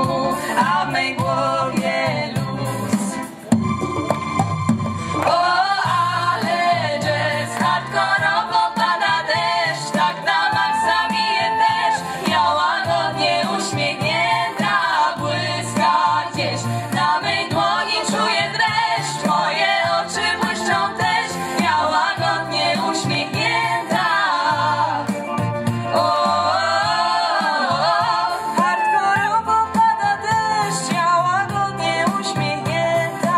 a w mej głowie luz. O, ale jazz, hardkorowo pada deszcz, tak na maksa bije też. Ja łagodnie uśmiechnięta, błyska gdzieś na mej dłoni, czuję dreszcz. Moje oczy błyszczą też, ja łagodnie uśmiechnięta. O, hardkorowo pada deszcz, ja łagodnie uśmiechnięta.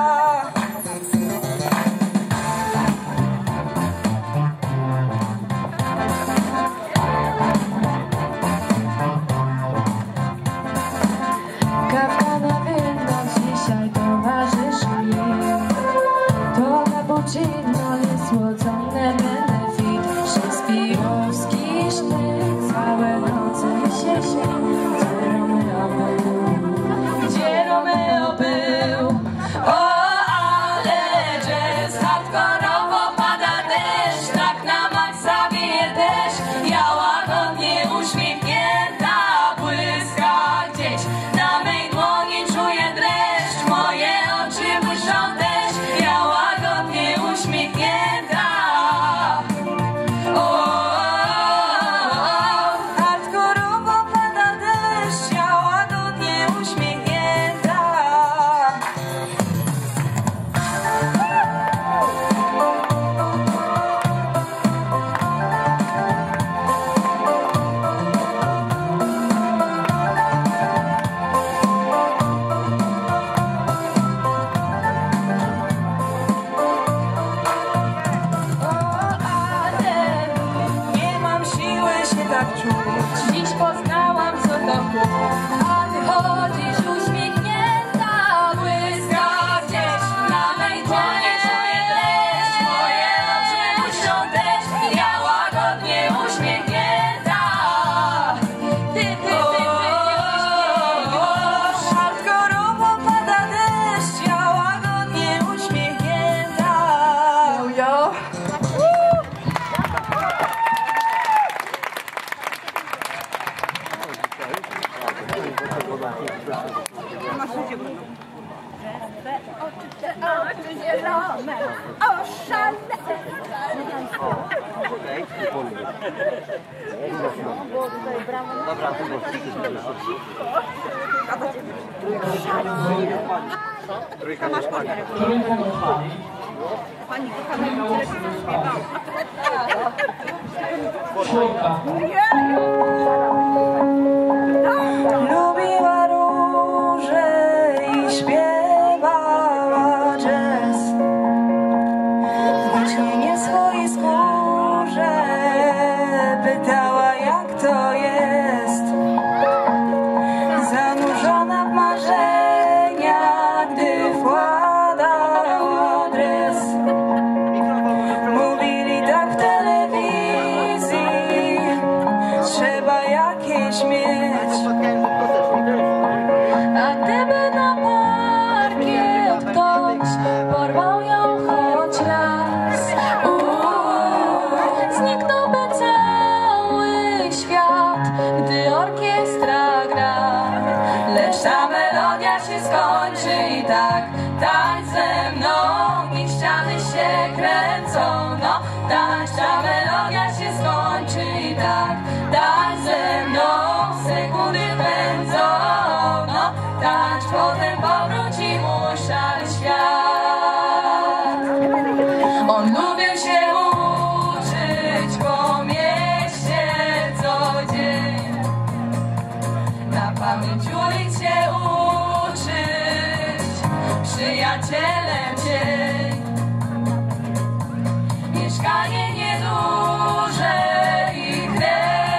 Kawka na wynos dzisiaj towarzyszy mi. To cappuccino niesłodzone benefit. Szekspirowski sznyt, całe noce się śni. Gdzie Romeo był? O, ale jazz, hardkorowo pada deszcz, tak na maksa bije też. Ja łagodnie uśmiechnięta, błyska gdzieś na mej dłoni, czuję dreszcz. Moje oczy błyszczą też, ja łagodnie uśmiechnięta. O, hardkorowo pada deszcz, ja łagodnie uśmiechnięta. Nie mam siły się tak czuć. Dziś poznałam, co to chłód. A ty chodzisz uśmiechnięta, błyska gdzieś na mej dłoni, czuję deszcz. Moje oczy błyszczą też, ja łagodnie uśmiechnięta. Hardkorowo pada deszcz, ja łagodnie uśmiechnięta. Yo. Oczy zielone, oszalone. Trójka masz panie. Pani kochana, tyle się zaśpiewała. Lubiła róże i śpiewała jazz. Właśnie nie w swojej skórze pytała, jak to jest. Zanurzona w marzeniach, gdy wkładała dres. Mówili tak w telewizji, trzeba jakieś mieć. A gdyby na parkiet ktoś porwał ją choć raz, zniknąłby cały świat, gdy orkiestra gra. Lecz ta melodia się skończy i tak tańcz ze mną, niech ściany się kręcą. No, tańcz, ta melodia się skończy i tak tańcz ze mną, sekundy pędzą. No, tańcz, potem powróci mój szary świat. On lubił się uczyć po mieście co dzień, na pamięć ulic się uczyć, przyjacielem dzień. Mieszkanie nieduże i krew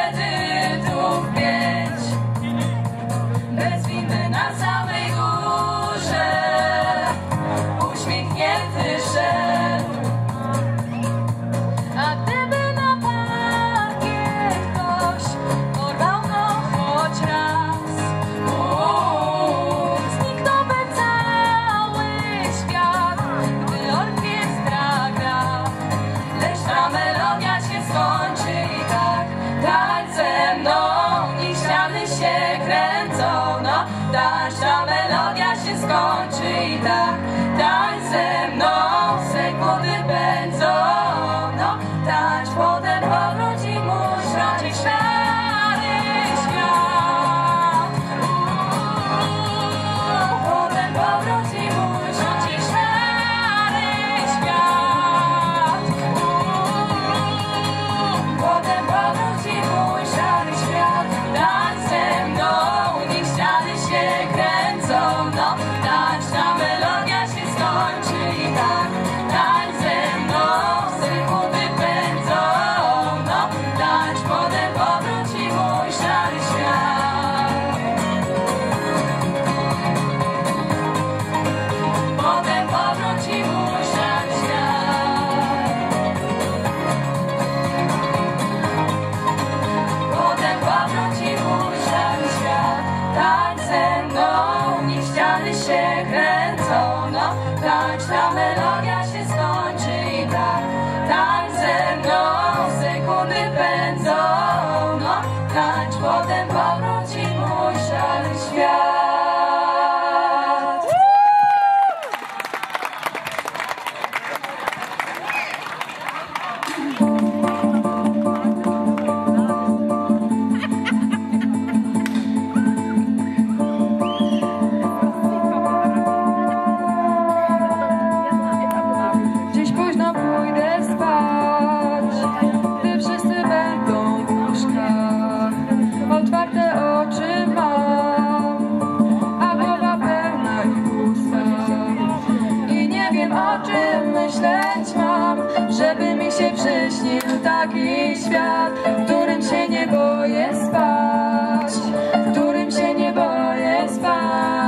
tańcz ze mną, sekundy pędzą, no tańcz, potem powróci mój szary świat. Dziś późno pójdę spać, gdy wszyscy będą w łóżkach. Otwarte oczy mam, a głowa pełna ich pusta. I nie wiem, o czym myśleć mam, żeby mi się przyśnił taki świat, w którym się nie boję spać, w którym się nie boję spać.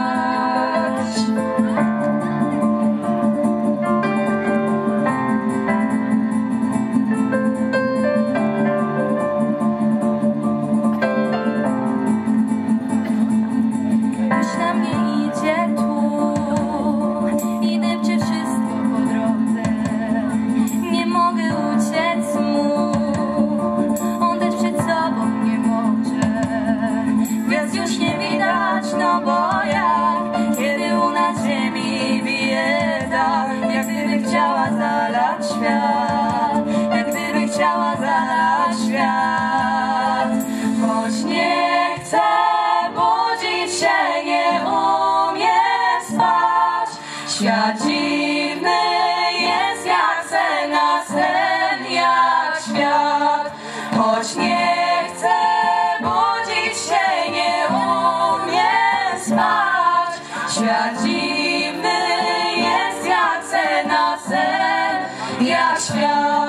Myśl na mnie idzie tłum i depcze wszystko po drodze. Nie mogę uciec mu, on też przed sobą nie może. Gwiazd już nie widać, no bo jak, kiedy u nas ziemi bije dach, jak gdyby chciała zalać świat, jak gdyby chciała zalać świat. Choć nie chcę budzić się, nie umiem spać. Świat dziwny jest jak sen, na sen jak świat. Choć nie chcę budzić się, nie umiem spać. Świat dziwny jest jak sen, na sen jak świat.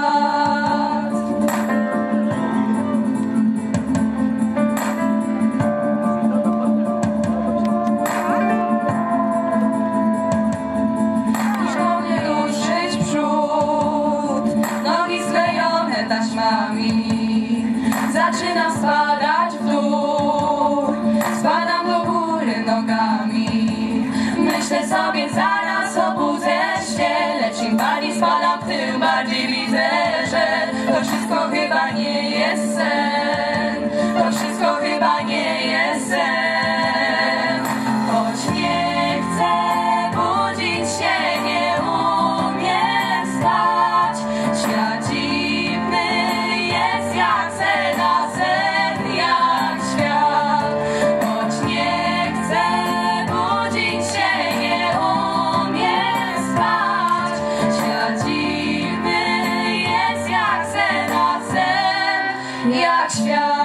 Taśmami zaczynam spadać w dół, spadam do góry nogami. Myślę sobie, zaraz obudzę się, lecz im bardziej spadam w tył, bardziej widzę, że to wszystko chyba nie jest sen, to wszystko chyba nie jest sen. Choć nie chcę budzić się, nie umiem spać. Świat dziwny jest jak sen, a sen jak świat. Choć nie chcę budzić się, nie umiem spać. Świat dziwny jest jak sen, a sen jak świat.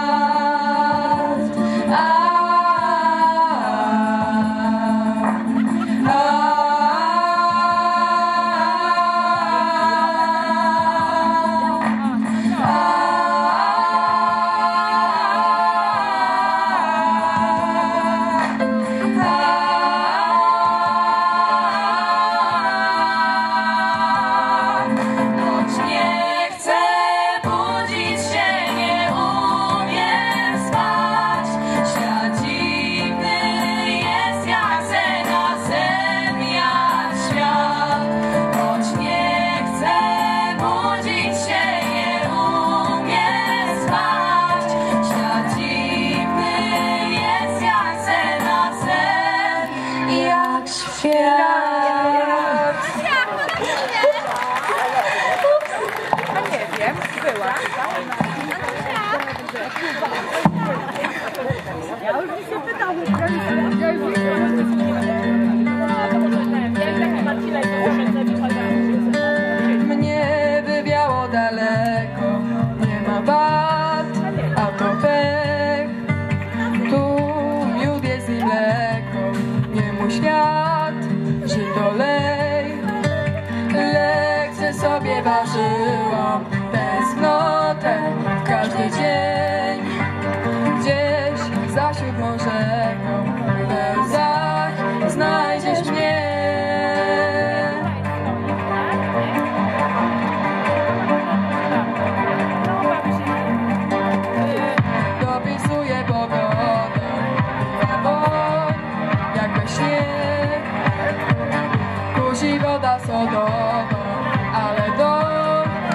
Ja już mi się pytał, mnie wywiało daleko, nie ma wad, a to pech. Tu miód jest i mleko, nie mój świat, żyj dolej. Lekcje sobie ważyłam, tęsknotę każdy dzień. Gdzieś za siódmą rzeką, w łzach znajdziesz mnie. Dopisuję pogodę, woń jak we śnie. Kusi woda sodowa, ale dom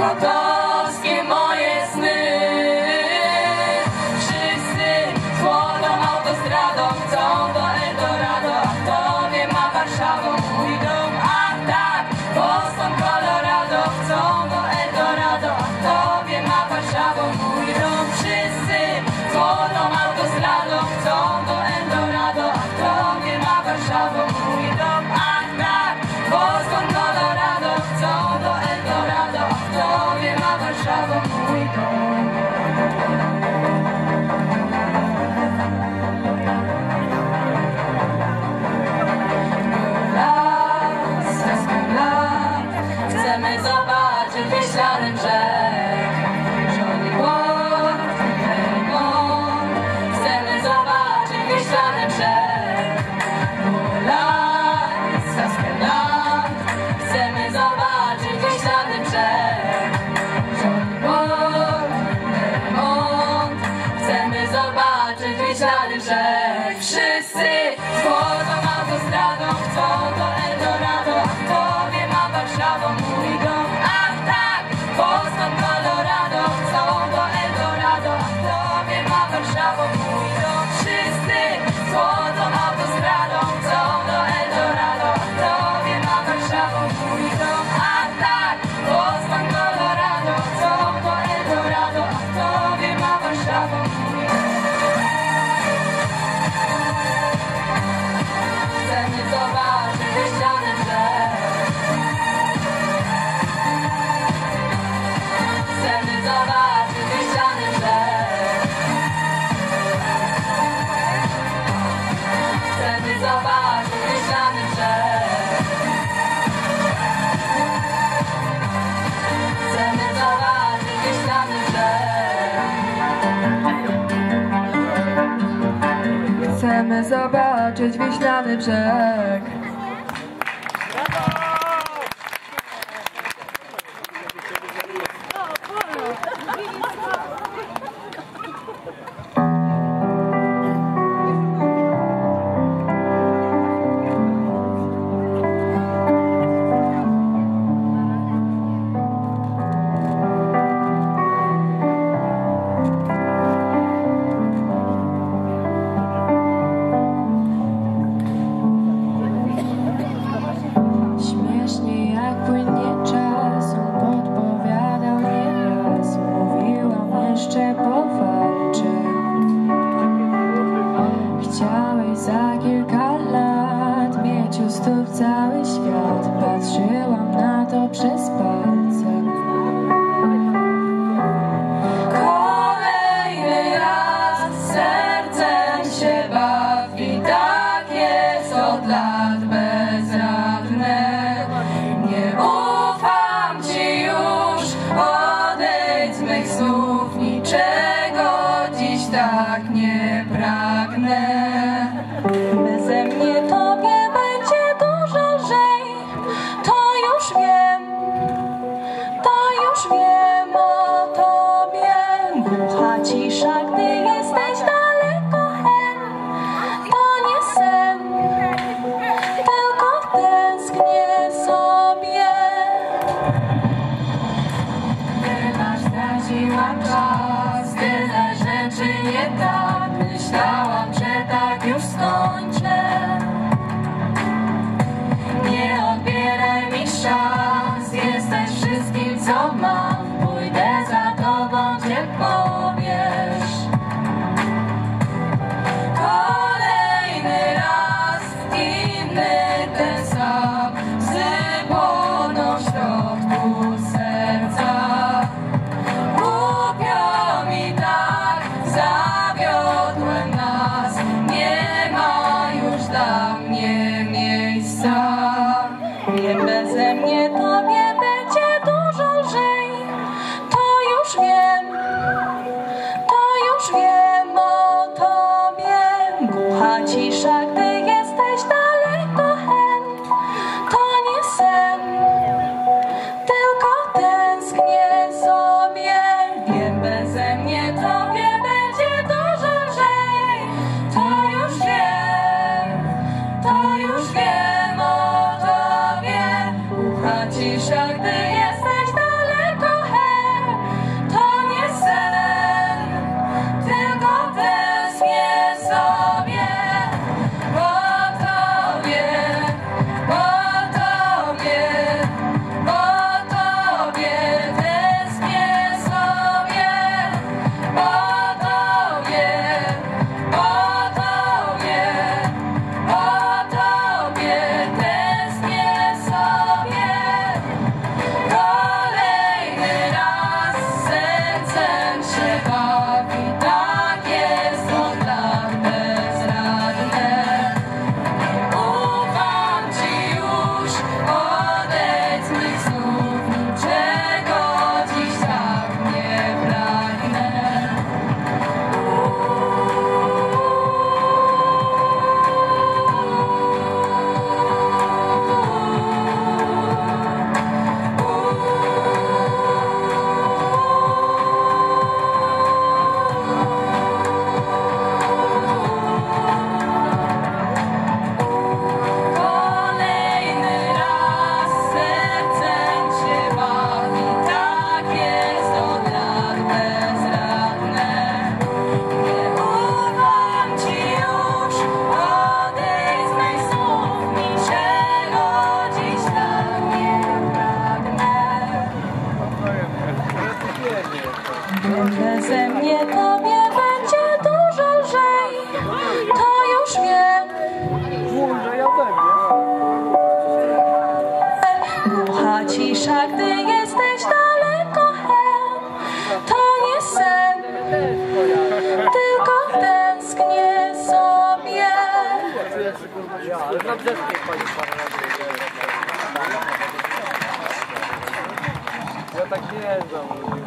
autorskie moje sny. Wszyscy złotą autostradą chcą do Eldorado, a kto wie ma Warszawą mój dom. Ach tak, Boston, Colorado chcą do Eldorado, a kto wie ma Warszawą mój dom. Wszyscy złotą autostradą chcą do Eldorado, a kto wie ma Warszawą mój dom. Ach tak, Boston, Colorado chcą do Eldorado, a kto wie ma Warszawą mój dom. Chcemy zobaczyć wyślany brzeg, Johnny Walk, Raymond. Chcemy zobaczyć wyślany brzeg, Moulin, Saskatchewan. Chcemy zobaczyć wyślany brzeg, Johnny Walk, Raymond. Chcemy zobaczyć wyślany brzeg. Wszyscy złotą autostradą chcą do Eldorado, a kto wie ma Warszawą mój dom. Ach tak, Boston, Colorado chcą do Eldorado, a kto wie ma Warszawą mój dom. Wszyscy złotą autostradą chcą do Eldorado, a kto wie ma Warszawą mój dom. Ach tak, Boston, Colorado chcą do Eldorado, a kto wie ma Warszawą mój dom. Chcemy zobaczyć wyściany brzeg. Chcemy zobaczyć wyściany brzeg. Chcemy zobaczyć wyściany brzeg. Chcemy zobaczyć wyściany brzeg. Chcemy zobaczyć wiślany brzeg. Śmiesznie jak płynie czas, on podpowiadał nieraz. Mówiłam jeszcze powalczę. Chciałeś za kilka lat mieć u stóp cały świat. Patrzyłam na to przez palce. Kolejny raz sercem się bawi. Tak jest od lat bezradne. Nie ufam ci już, odejdź z mych słów. Niczego dziś tak nie pragnę. Beze mnie tobie będzie dużo lżej. To już wiem o tobie. Głucha cisza, gdy jesteś daleko hen. To nie sen, tylko tęsknię sobie. Chyba straciłam czas, tyle rzeczy nie tak. Myślałam, że tak już skończę. Nie odbieraj mi szans, jesteś wszystkim co mam. Pójdę za tobą, gdzie powiesz. Kolejny raz, inny ten sam. Łzy płoną w środku serca. Głupio mi tak, zawiodłem nas. Nie ma już dla mnie miejsca. Wiem, beze mnie tobie będzie dużo lżej. To już wiem o tobie. Głucha cisza, gdy jesteś daleko hen. To nie sen, tylko tęsknię sobie. Wiem, beze mnie tobie będzie dużo lżej. To już wiem o tobie. Cisza, gdy jesteś daleko, to nie sen, tylko tęsknię sobie. Ja tak nie znam.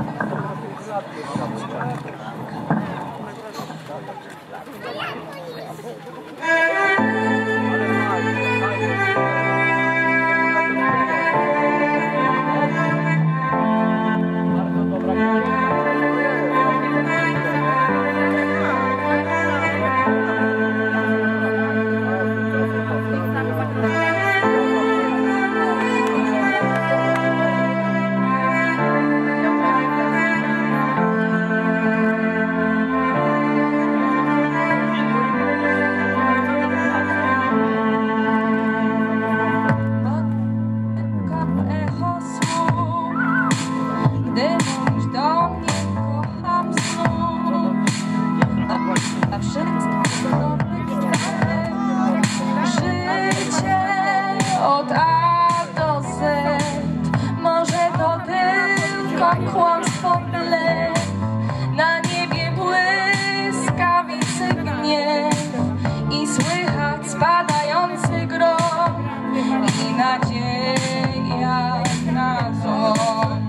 Od A do Z, może to tylko kłamstwo tle. Na niebie błyskawicy gniew i słychać spadający grom i nadzieja na złom.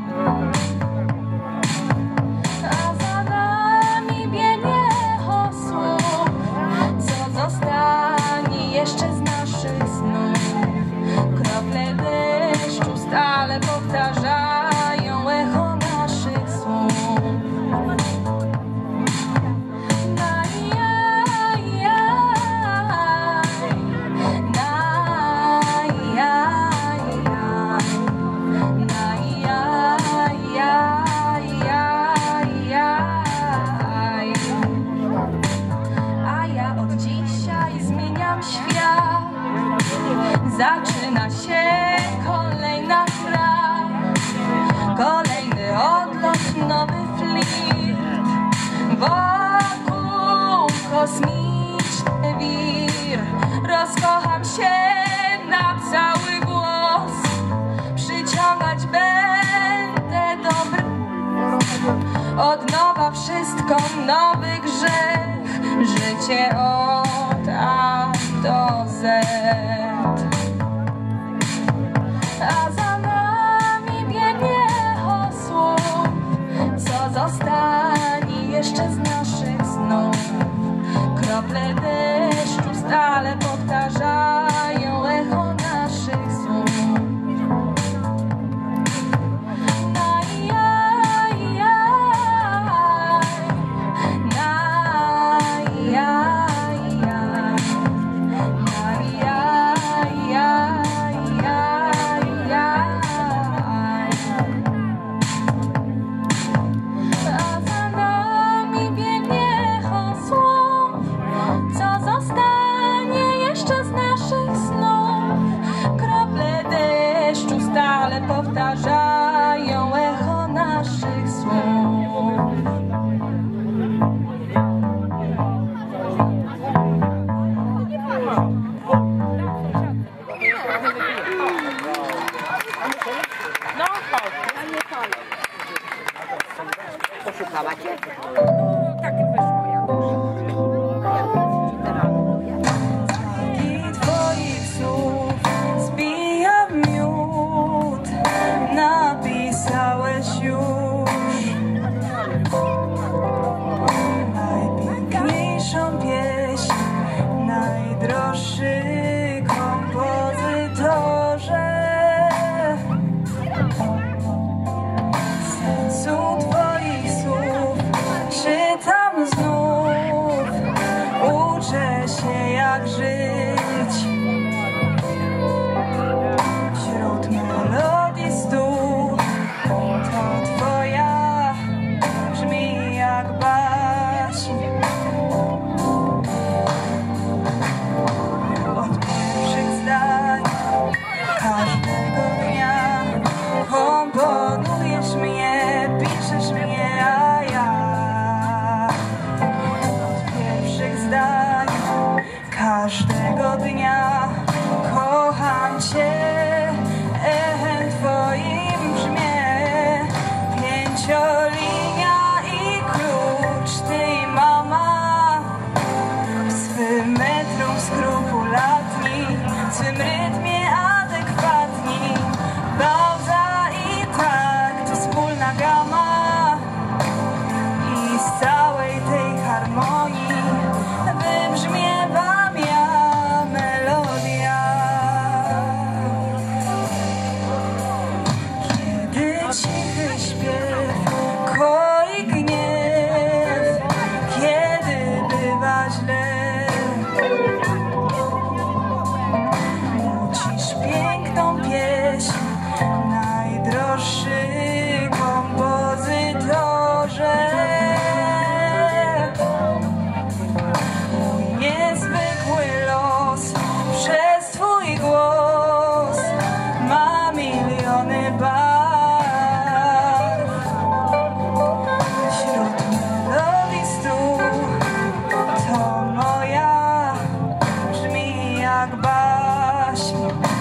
A za nami biegnie echo słów, co zostanie jeszcze z naszych snów. Krople deszczu stale powtarzają echo naszych słów. A ja od dzisiaj zmieniam świat. Zaczyna się kolejna gra, kolejny odlot, nowy flirt. Wokół kosmiczny wir. Rozkocham się na cały głos. Przyciągać będę dobry. Od nowa wszystko, nowy grzech. Życie od A do Z. A za nami biegnie echo słów, co zostanie jeszcze z naszych snów. Krople deszczu stale powtarzają echo naszych słów. Powtarzają echo naszych słów. No, a nie to. Poszukała cię? No, tak wyszło jakoś. I twoich słów zbija miód. Napisałeś już najpiękniejszą pieśń, najdroższy kompozytorze. Sensu twoich słów, czy piękną pieśń, najdroższy kompozytorze. Mój niezwykły los przez twój głos ma miliony barw. Wśród melodii stu to moja brzmi jak baśń.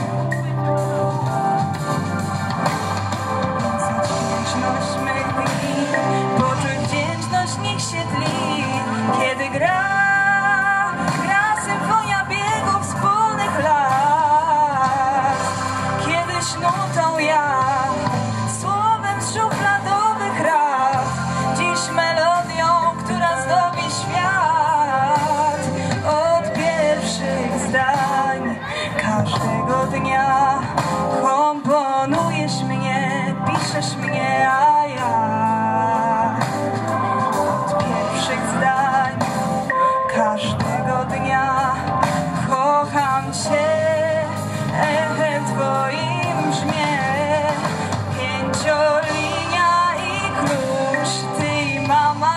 Wdzięczność mych dni, poczuj wdzięczność, niech się tli, kiedy gra symfonia biegów wspólnych lat, kiedy śnutą ja słowem z szufladowych raf, dziś melodią, która zdobi świat. Od pierwszych zdań każdego dnia komponujesz mnie, piszesz mnie, a ja od pierwszych zdań każdego dnia kocham cię, echem twoim brzmię. Pięciolinia i klucz, ty i mama,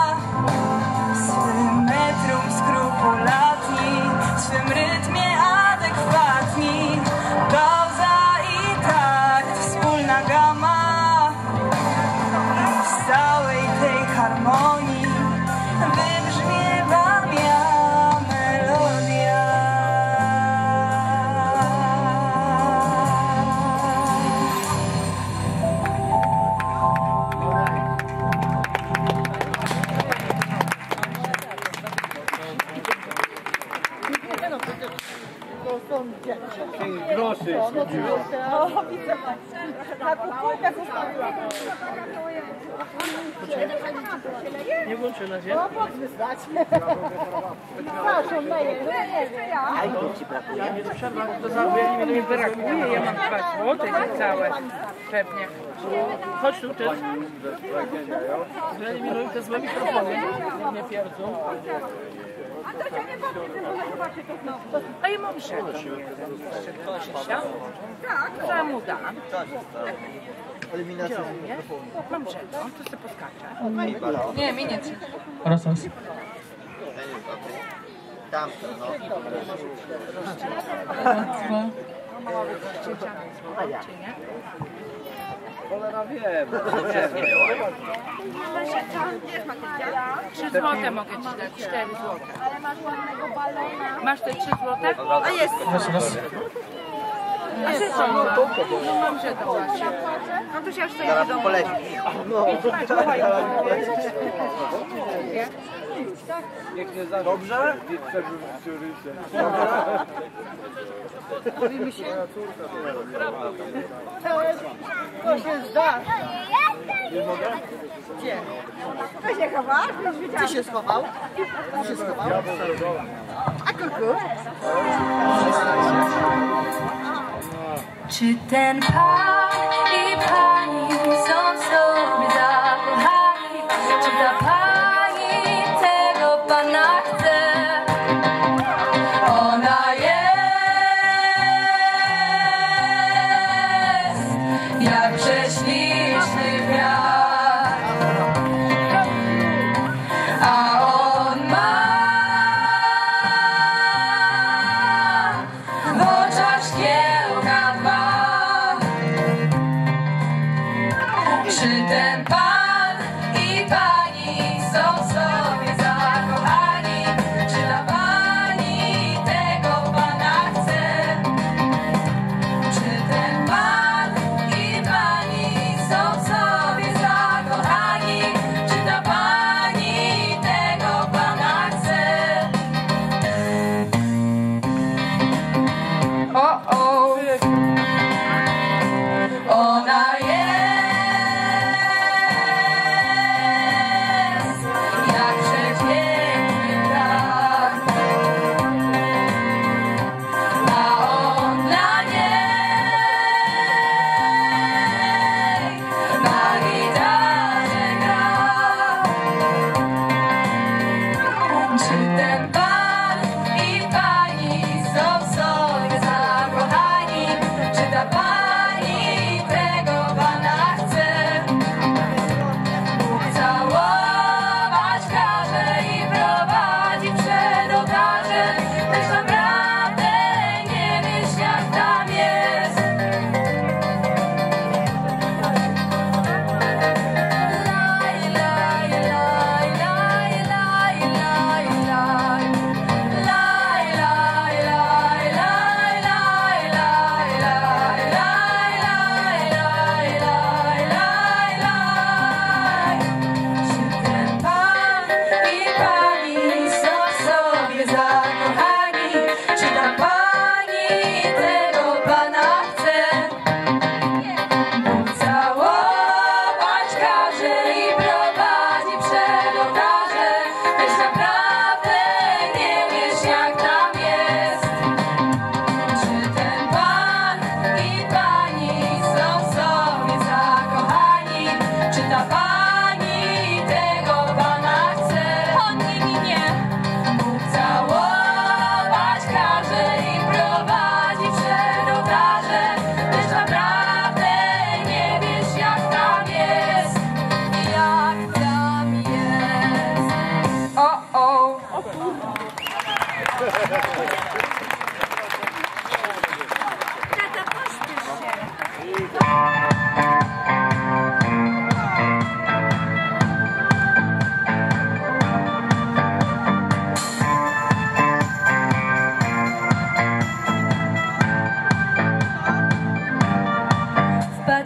swym metrum skrupulatni, swym rytmie adekwatni, pauza i takt, wspólna gama. I w całej tej harmonii wybrzmiewa ja melodia. Groszy. Nie włączyła się? To za mi brakuje, ja mam 2 złote całe, pewnie. Chodź tu, cześć. Eliminuj te złe mikrofony, nie pierdzą. A ja mam żeton. Tak. Co mu dam? Eliminacja. Mam żeton, to sobie poskaczę. Nie, mi nie trzeba. Rosas. Tamto, no. Cholera wiem. 3 złote mogę ci dać, 4 złote. Ale masz ładnego balona. Masz te 3 złote? A jest. A żeton mam. No mam żeton właśnie. No to się już to Zaraz idzie do poleci. Niech nie za dobrze? Mówimy się. To się zda. Nie mogę? Gdzie? To się chowasz? Ty się schował? Ty się schował? A kuku? Czy ten pan i pani są w sobie zakochani? Czy ta pani tego pana chce? Ona jest jak prześliczny wiatr, a on ma w oczach szkiełka 2. Czy ten pan i pani są w sobie zakochani? Czy ta pani tego pana chce? Czy ten pan i pani są w sobie zakochani? Czy ta pani tego pana chce? Ona jest jak przepiękny brak, a on dla niej na gitarze gra. Czy ten pan i pani są w sobie zakochani?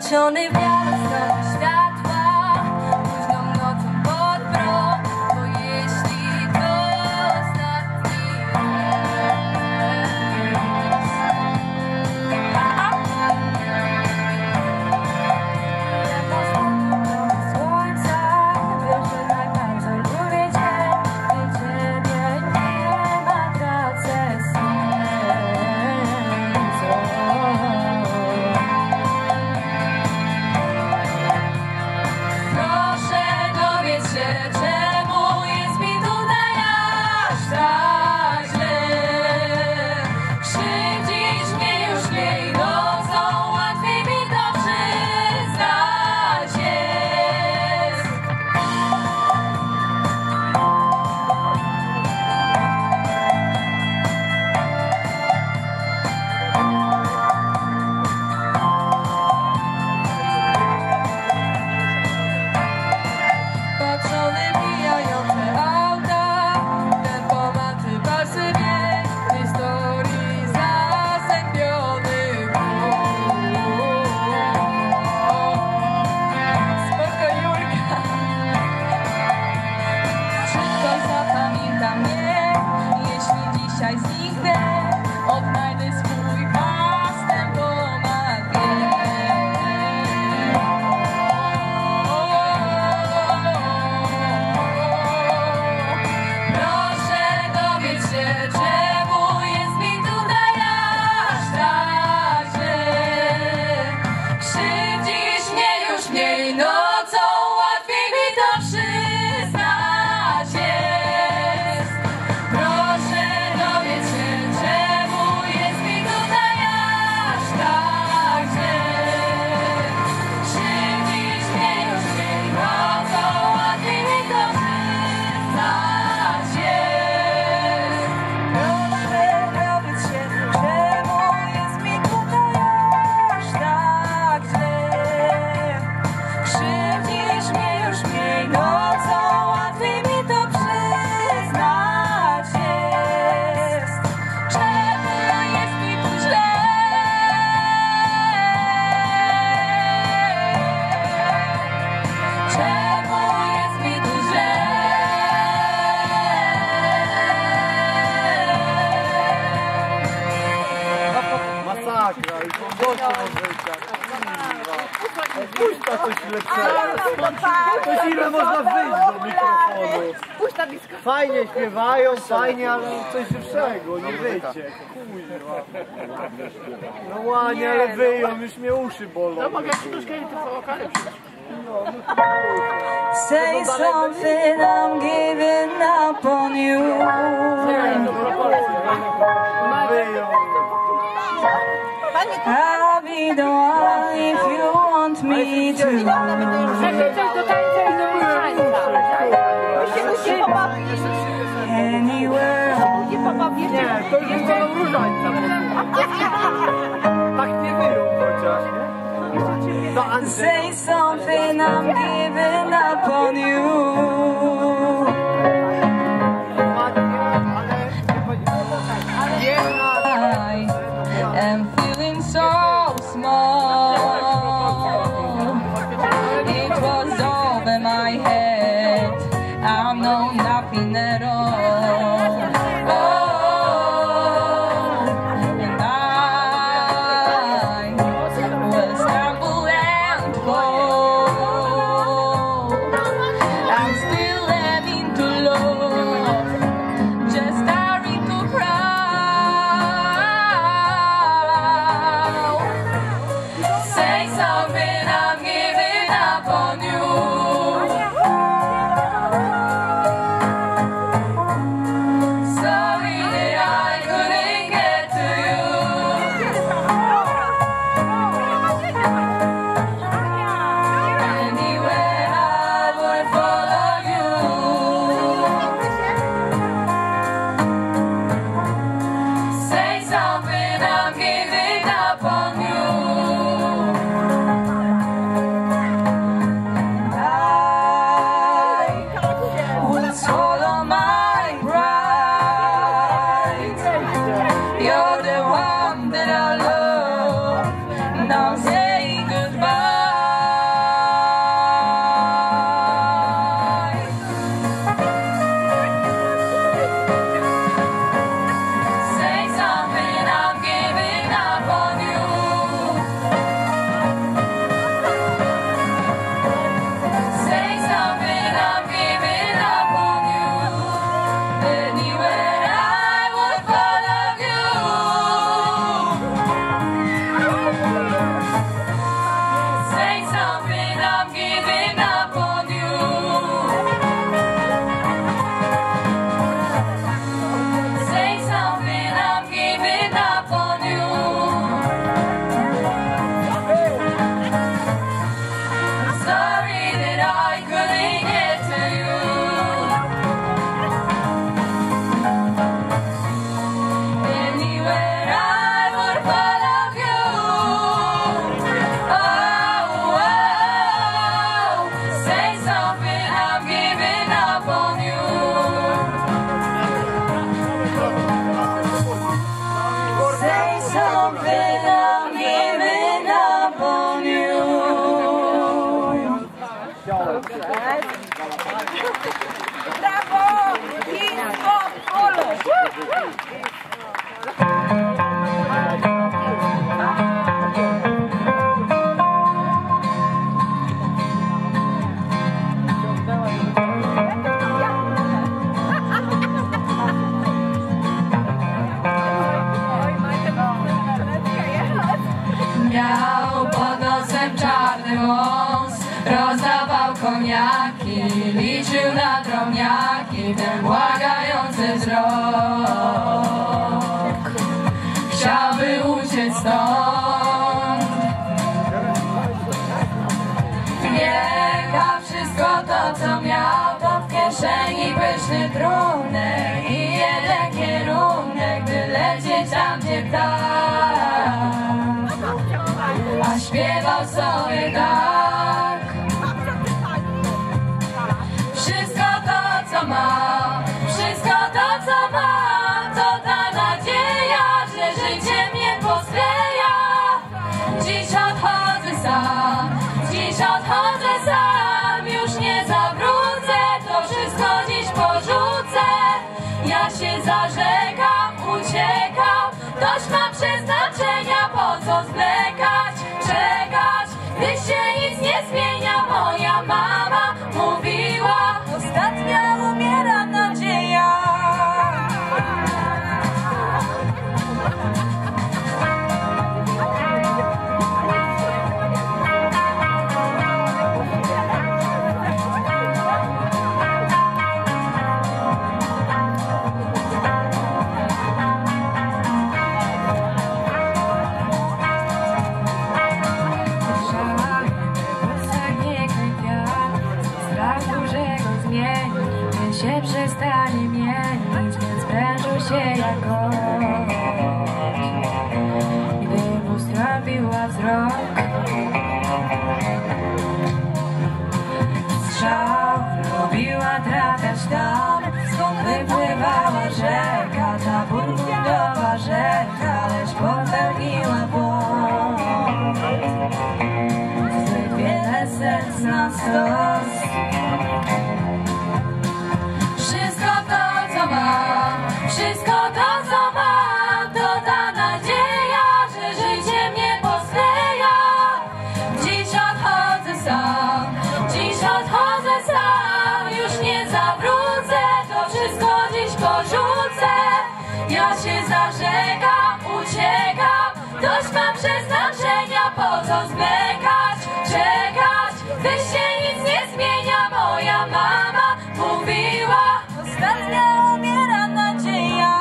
Zmęczony wiatr stoi światła, późną nocą pod prąd, bo jeśli to ostatni słońca, wiesz, że najbardziej lubię cię, i ciebie nie ma, tracę serce. Proszę dowiedz się, czemu jest mi tutaj aż tak źle. Krzywdzisz mnie już mniej nocą, łatwiej mi to przyznać jest. Patrzone mijające auta, tempomaty, pasy bieg, historii zasępionych Spoko, Julka. Szybko zapamięta mnie, jeśli dzisiaj zniknę, odnajdę swój pas, tempomat Proszę dowiedz się, czemu jest mi tutaj aż tak źle. Krzywdzisz mnie już mniej nocą, łatwiej mi to przyznać jest. Proszę dowiedz się, czemu jest mi tutaj aż tak źle. Krzywdzisz mnie już mniej nocą, łatwiej mi to przyznać jest. Proszę dowiedz się, czemu jest mi tutaj aż tak źle. Krzywdzisz mnie już mniej nocą, łatwiej mi to przyznać jest. Czemu jest mi tu źle? Czemu jest mi tu źle? Masakra, i gościa od życia. Puść na coś lepszego. Coś ile można wyjść do mikrofonu. Fajnie śpiewają, fajnie, ale coś lepszego, nie wyjdzie. Kurwa. No ładnie, ale wyją, już mnie uszy bolą. No mogę ci troszkę wokalem przyjść. Say something, I'm giving up on you. Wyją. I'll be the one if you want me to. Anywhere. Nie, to już jest kolor różańca. Tak nie wyją chociaż, nie? To Say something, I'm giving up on you. I am feeling so small. It was over my head. I know nothing at all. Oh, and I will stumble and fall. I'm still having to love, just starting to cry. Say something, I'm giving up on you. Sorry that I couldn't get to you. Anywhere I would follow you. Say something, I'm giving up on you. I will swallow my pride. You're the one that I love. Now say goodbye. miał pod nosem czarny wąs, rozdawał koniaki, liczył na drobniaki, ten błagający wzrok. Chciałby uciec stąd, biega wszystko to, co miał, to w kieszeni pyszny trunek i jeden kierunek, by lecieć tam, gdzie ptak. A śpiewał sobie tak: wszystko to, co ma, wszystko to, co ma, to ta nadzieja, że życie mnie poskleja. Dziś odchodzę sam, dziś odchodzę sam, już nie zawrócę, to wszystko dziś porzucę. Ja się zarzekam, uciekam, dość mam przeznaczenia, po co zwlekać, czekać, gdy się nic nie zmienia. Moja mama mówiła, ostatnia umiera nadzieja. Się przestanie mienić, więc prężył się jak gość. Gdy mu strobiła wzrok, strzał robiła trafiać tam, skąd wypływała rzeka, ta burgundowa rzeka, lecz popełniła błąd. Zbyt wiele serc na stos. Wszystko to, co mam, to ta nadzieja, że życie mnie poskleja. Dziś odchodzę sam, dziś odchodzę sam, już nie zawrócę, to wszystko dziś porzucę. Ja się zarzekam, uciekam, dość mam przeznaczenia, po co zwlekać, czekać, gdy się nic nie zmienia. Moja mama mówiła, ostatnia umiera nadzieja.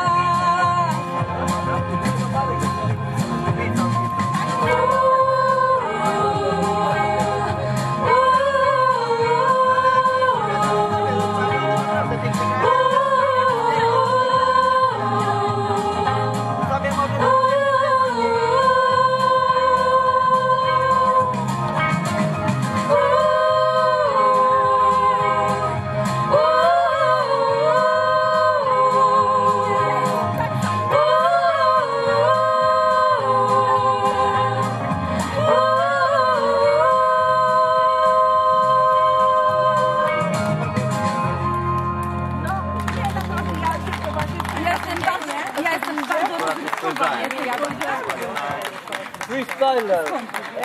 Freestyler!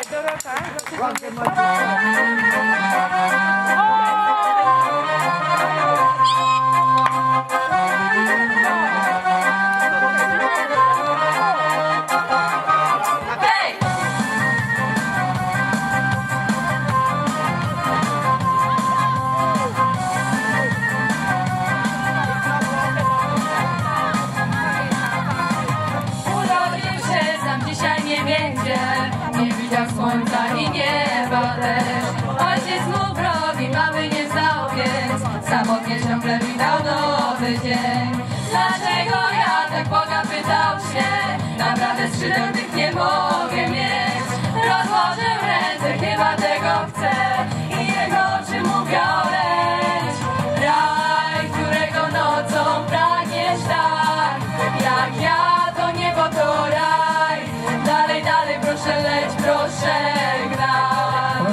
Nie widział słońca i nieba też. Ojciec mu wrogi, mały nie znał, więc samotnie ciągle witał nowy dzień. Dlaczego ja tak Boga pytał się? Naprawdę skrzydeł tych nie mogę mieć. Rozłożył ręce, chyba tego chcę i jego oczy mówią leć. Raj, którego nocą pragniesz tak, jak ja, to niebo to raj. Dalej, dalej, proszę leć, proszę gnać.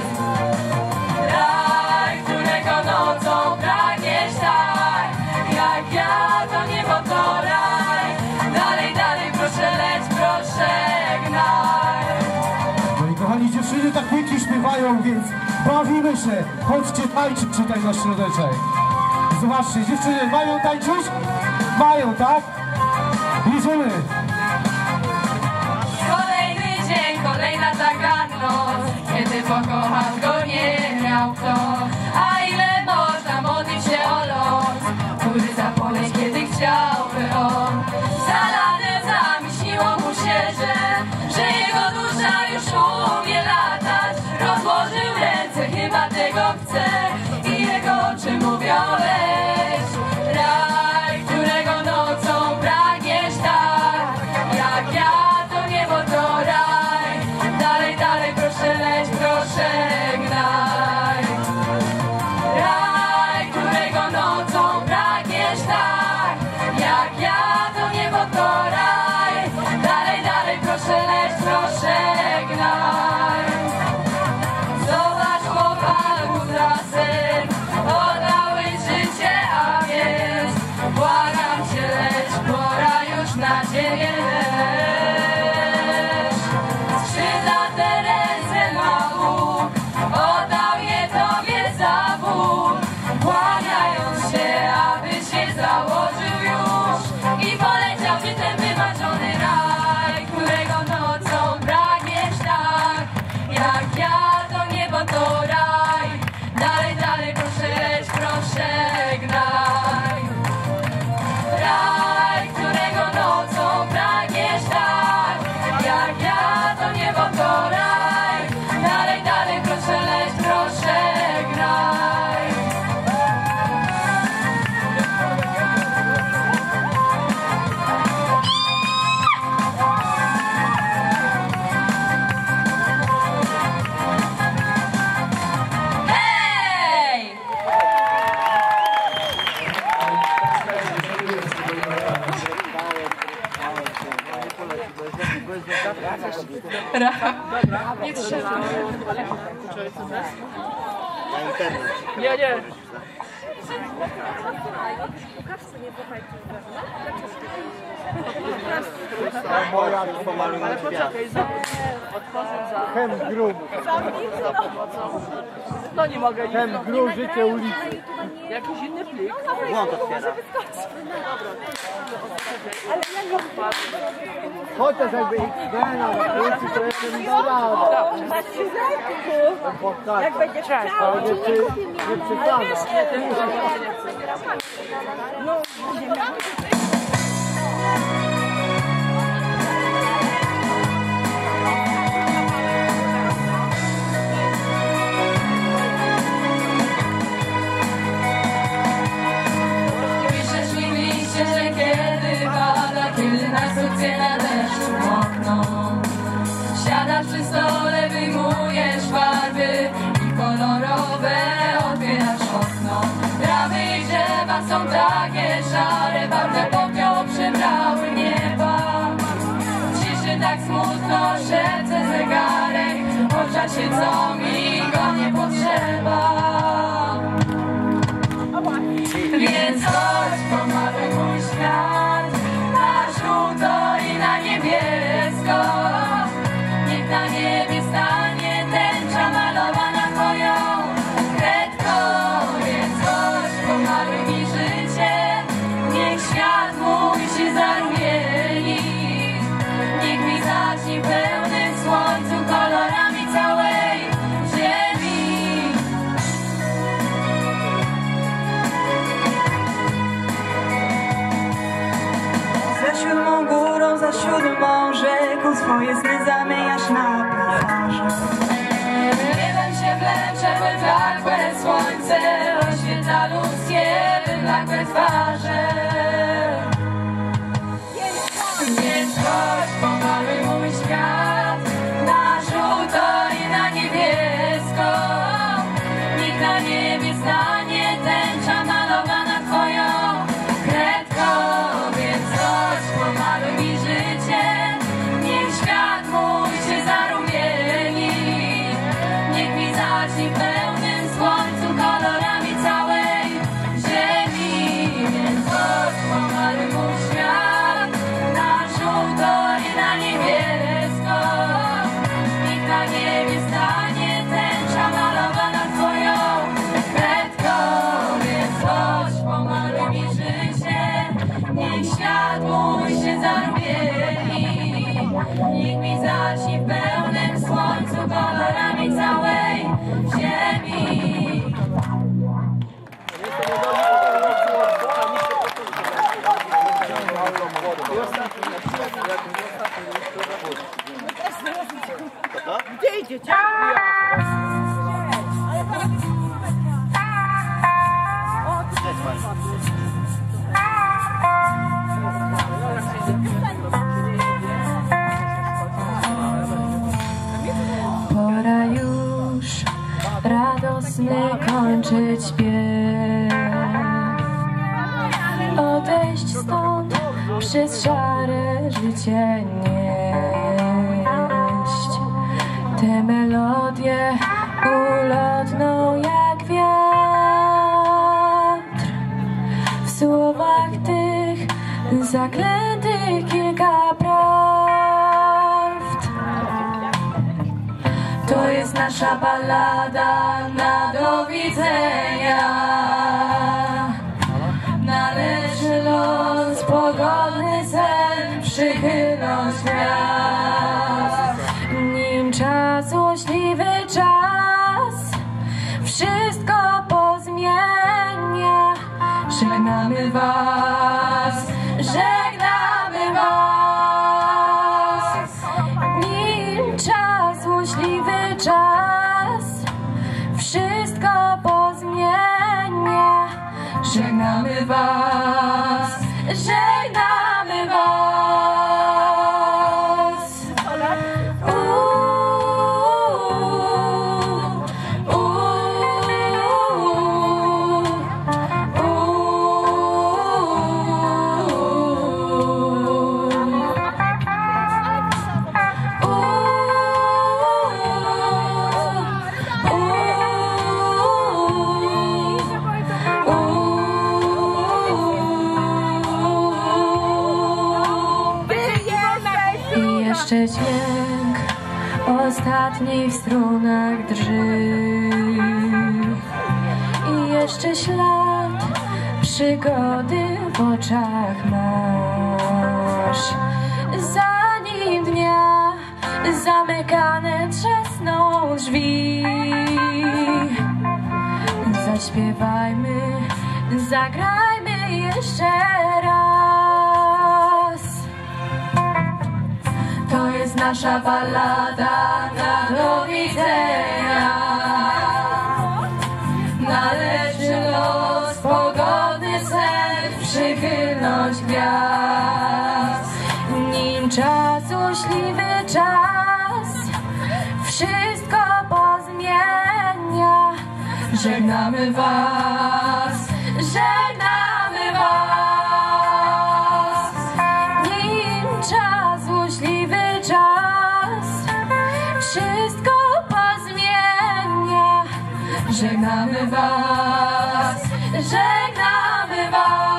Raj, którego nocą pragniesz tak, jak ja, to niebo to raj. Dalej, dalej, proszę leć, proszę gnać. No i kochani, dziewczyny tak pięknie śpiewają, więc bawimy się. Chodźcie tańczyć tutaj na środeczek. Zobaczcie, dziewczyny mają tańczyć? Mają, tak? Idziemy. Kolejny dzień, kolejna tak umie latać, rozłożył ręce, chyba tego chce i jego oczy mówią leć. Raj, którego nocą pragniesz tak, jak ja, to niebo to raj. Dalej, dalej, proszę leć, proszę gnaj. Raj, którego nocą pragniesz tak, jak ja, to niebo to raj. Dalej, dalej, proszę leć, proszę gnaj. Zobacz chłopaku trasę, oddałeś życie, a więc błagam cię, leć, pora już na ziemię leć. Skrzydlate ręce ma Bóg, oddał je tobie za Bóg, kłaniając się, aby się założył już i poleciał ci ten wymarzony raj, którego nocą pragniesz tak, jak ja, to niebo to raj. Dalej, dalej, proszę leć, proszę gnaj. Raj, którego nocą pragniesz tak, jak ja, to niebo to raj. Dalej, dalej, proszę leć, proszę gnaj. Hej! Nie trzeba. Na internet. Nie, nie. Moja pomaluj Ale świat. poczekaj, otworzę za Hem grum, pomocą. No nie mogę nic. hem grum, życie ulicy. Jakiś inny plik. Błąd otwiera. Chociaż jakby X-Men, ale ulicy to jeszcze mi dodała. Jak będzie chciał. Ale nie przesadzę. Piszesz mi w liście, że kiedy pada, kiedy na sukcję na deszczu mokną, siadasz przy stole, wyjmujesz farby i kolorowe otwierasz okno. Trawy i drzewa są takie szare, barwne popioł przybrały nieba. W ciszy tak smutno szepce zegarek, o czasie co mi go nie potrzeba. Więc chodź, pomaluj mój świat na żółto i na niebiesko. Niech na niebie stanie tęcza malowana twoją kredką. Więc chodź, pomaluj mi życie, niech świat mój się zarumieni. Niech mi zacznie pełnym w słońcu kolorami całej ziemi. Za siódmą górą, za siódmą rzeką swoje sny zamieniasz na plażę. Niebem się wlecze wyblakłe słońce, oświetla ludzkie wyblakłe twarze. Więc chodź, pomaluj mój świat na żółto i na niebiesko. Niech na niebie stanie tęcza malowana twoją kredką. Więc chodź, pomaluj mi życie, niech świat mój się zarumieni. Niech mi zacznie w pełnym słońcu kolorami całej ziemi. Więc chodź, pomaluj mój świat na żółto i na niebiesko. Niech na niebie stanie tęcza malowana twoją kredką. Więc chodź, pomaluj mi życie, niech świat mój się zarumieni. Niech mi zacznie w pełnym słońcu kolorami całej ziemi. dzieciaki. Pora już radosny kończyć śpiew, odejść stąd, przez szare życie nieść. Te melodie ulotną jak wiatr, w słowach tych zaklętych kilka prawd. To jest nasza ballada na do widzenia. Należy los, pogodny sen, przychylność gwiazd. Nim czas, złośliwy czas wszystko pozmienia. Żegnamy was, żegnamy was. Nim czas, złośliwy czas wszystko pozmienia. Żegnamy was, żegnamy was. Jeszcze dźwięk ostatni w strunach drży i jeszcze ślad przygody w oczach masz. Zanim dnia zamykane trzasną drzwi, zaśpiewajmy, zagrajmy jeszcze raz. To jest nasza ballada na do widzenia. Należy los, pogodny sen, przychylność gwiazd. Nim czas, złośliwy czas wszystko pozmienia. Żegnamy was, żegnamy was. Nim czas, złośliwy czas wszystko pozmienia. Żegnamy was, żegnamy was.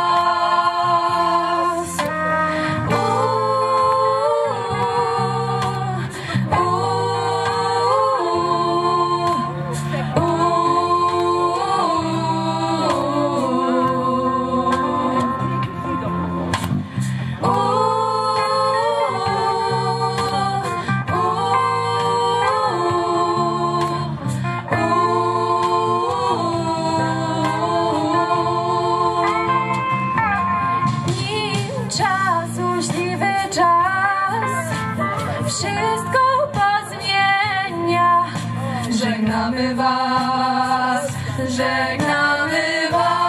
Wszystko pozmienia. Żegnamy was, żegnamy was.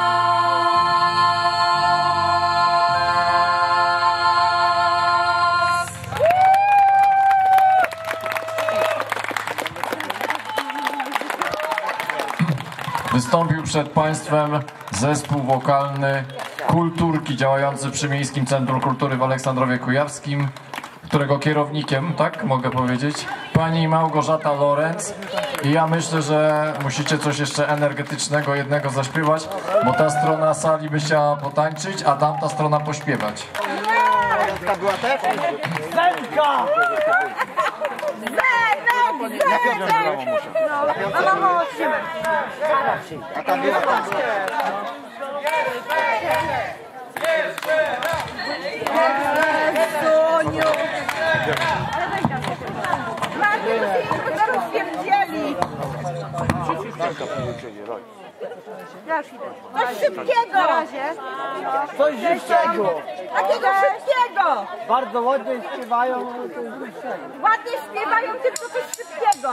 Wystąpił przed państwem zespół wokalny Kulturki działający przy Miejskim Centrum Kultury w Aleksandrowie Kujawskim, którego kierownikiem, tak mogę powiedzieć, pani Małgorzata Lorenz. I ja myślę, że musicie coś jeszcze energetycznego jednego zaśpiewać, bo ta strona sali by chciała potańczyć, a tamta strona pośpiewać. Ta była też? Zenka! A ta była tak. Martin, to rozpierdzieli! Coś szybkiego! Na razie. Coś żywszego. Takiego szybkiego! Bardzo ładnie śpiewają, ale coś żywszego. Ładnie śpiewają, tylko coś szybkiego.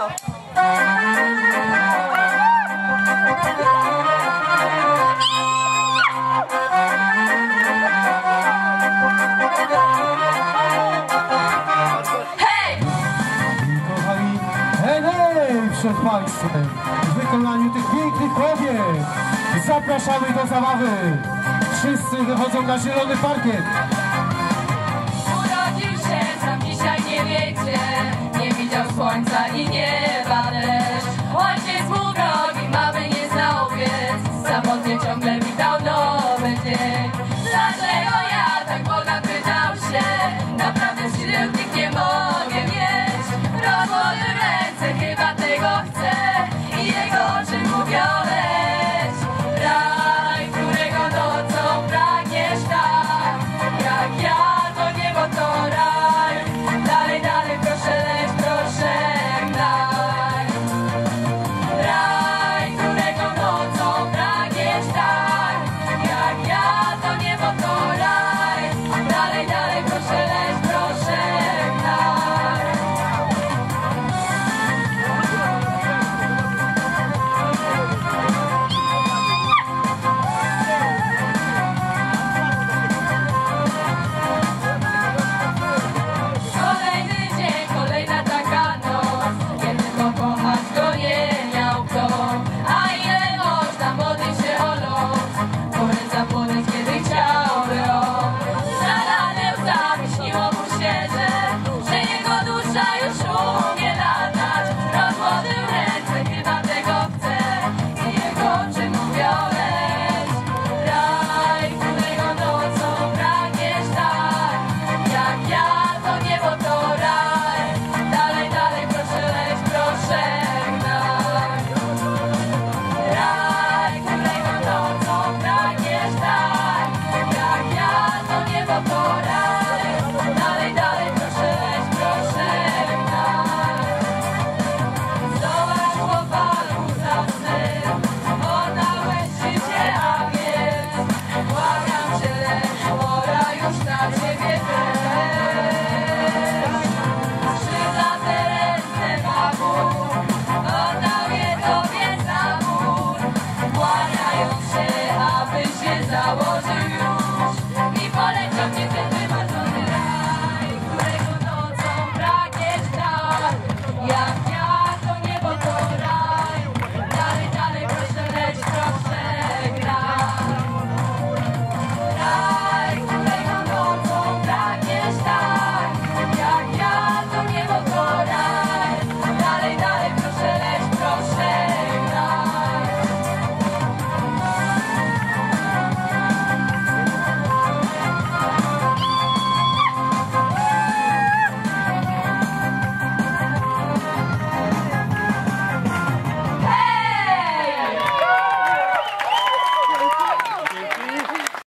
Hej! Kochani, hej przed Państwem, w wykonaniu tych pięknych kobiet zapraszamy do zabawy. Wszyscy wychodzą na zielony parkiet. Urodził się, sam dzisiaj nie wiecie, nie widział słońca i nie